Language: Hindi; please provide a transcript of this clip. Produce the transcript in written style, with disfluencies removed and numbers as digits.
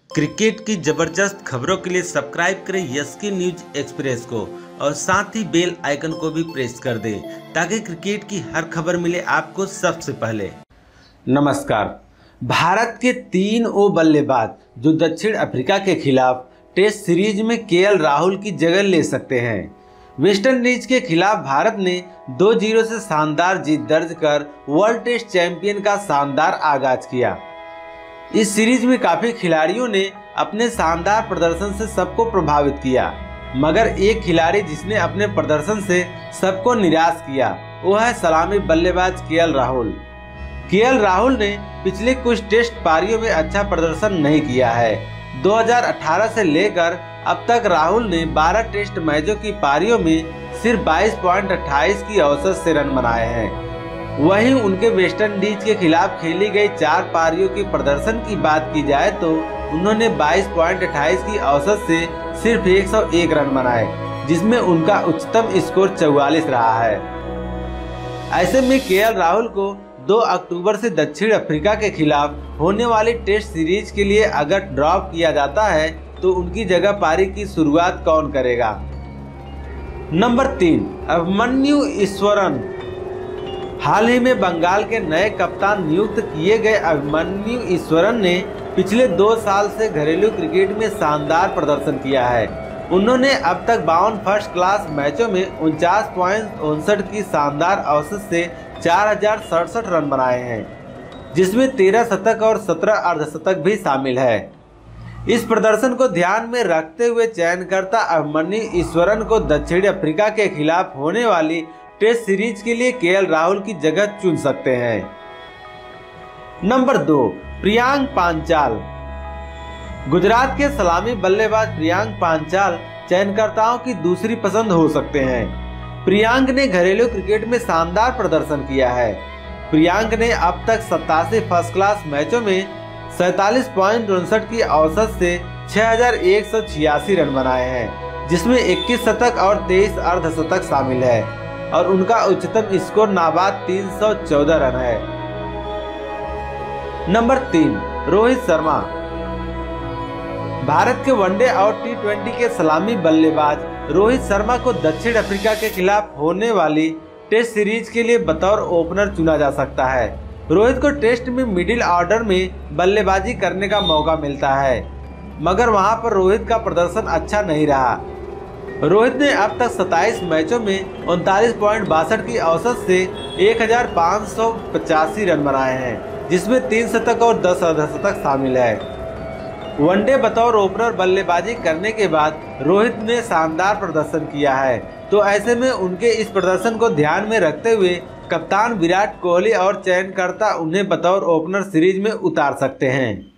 क्रिकेट की जबरदस्त खबरों के लिए सब्सक्राइब करें यस न्यूज एक्सप्रेस को और साथ ही बेल आइकन को भी प्रेस कर दें ताकि क्रिकेट की हर खबर मिले आपको सबसे पहले। नमस्कार। भारत के 3 बल्लेबाज जो दक्षिण अफ्रीका के खिलाफ टेस्ट सीरीज में केएल राहुल की जगह ले सकते हैं। वेस्टइंडीज के खिलाफ भारत ने 2-0 से शानदार जीत दर्ज कर वर्ल्ड टेस्ट चैंपियन का शानदार आगाज किया। इस सीरीज में काफी खिलाड़ियों ने अपने शानदार प्रदर्शन से सबको प्रभावित किया, मगर एक खिलाड़ी जिसने अपने प्रदर्शन से सबको निराश किया वो है सलामी बल्लेबाज केएल राहुल। केएल राहुल ने पिछले कुछ टेस्ट पारियों में अच्छा प्रदर्शन नहीं किया है। 2018 से लेकर अब तक राहुल ने 12 टेस्ट मैचों की पारियों में सिर्फ 22.28 की औसत से रन बनाए हैं। वहीं उनके वेस्टइंडीज के खिलाफ खेली गई 4 पारियों के प्रदर्शन की बात की जाए तो उन्होंने 22.28 की औसत से सिर्फ 101 रन बनाए, जिसमें उनका उच्चतम स्कोर 44 रहा है। ऐसे में केएल राहुल को 2 अक्टूबर से दक्षिण अफ्रीका के खिलाफ होने वाली टेस्ट सीरीज के लिए अगर ड्रॉप किया जाता है तो उनकी जगह पारी की शुरुआत कौन करेगा। नंबर 3, अभिमन्यु ईश्वरन। हाल ही में बंगाल के नए कप्तान नियुक्त किए गए अभिमन्यु ईश्वरन ने पिछले 2 साल से घरेलू क्रिकेट में शानदार प्रदर्शन किया है। उन्होंने अब तक 52 फर्स्ट क्लास मैचों में 49.59 की शानदार औसत से 4067 रन बनाए हैं, जिसमें 13 शतक और 17 अर्धशतक भी शामिल है। इस प्रदर्शन को ध्यान में रखते हुए चयनकर्ता अभिमन्यु ईश्वरन को दक्षिण अफ्रीका के खिलाफ होने वाली टेस्ट सीरीज के लिए केएल राहुल की जगह चुन सकते हैं। नंबर 2, प्रियांक पांचाल। गुजरात के सलामी बल्लेबाज प्रियांक पांचाल चयनकर्ताओं की दूसरी पसंद हो सकते हैं। प्रियांक ने घरेलू क्रिकेट में शानदार प्रदर्शन किया है। प्रियांक ने अब तक 87 फर्स्ट क्लास मैचों में 47.59 की औसत से 6186 रन बनाए हैं, जिसमें 21 शतक और 23 अर्धशतक शामिल है और उनका उच्चतम स्कोर नाबाद 314 रन है। नंबर 3, रोहित शर्मा। भारत के वनडे और T20 के सलामी बल्लेबाज रोहित शर्मा को दक्षिण अफ्रीका के खिलाफ होने वाली टेस्ट सीरीज के लिए बतौर ओपनर चुना जा सकता है। रोहित को टेस्ट में मिडिल ऑर्डर में बल्लेबाजी करने का मौका मिलता है, मगर वहां पर रोहित का प्रदर्शन अच्छा नहीं रहा। रोहित ने अब तक 27 मैचों में 39.62 की औसत से 1585 रन बनाए हैं, जिसमें 3 शतक और 10 अर्धशतक शामिल है। वनडे बतौर ओपनर बल्लेबाजी करने के बाद रोहित ने शानदार प्रदर्शन किया है, तो ऐसे में उनके इस प्रदर्शन को ध्यान में रखते हुए कप्तान विराट कोहली और चयनकर्ता उन्हें बतौर ओपनर सीरीज में उतार सकते हैं।